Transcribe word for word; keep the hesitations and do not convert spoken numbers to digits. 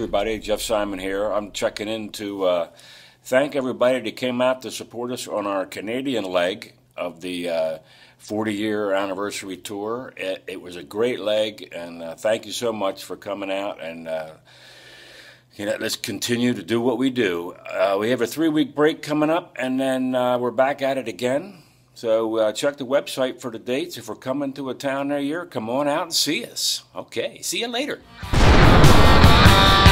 everybody. Jeff Simon here. I'm checking in to uh, thank everybody that came out to support us on our Canadian leg of the uh, forty-year anniversary tour. It, it was a great leg, and uh, thank you so much for coming out. And uh, you know, let's continue to do what we do. Uh, we have a three-week break coming up, and then uh, we're back at it again. So uh, check the website for the dates. If we're coming to a town near you, come on out and see us. Okay, see you later.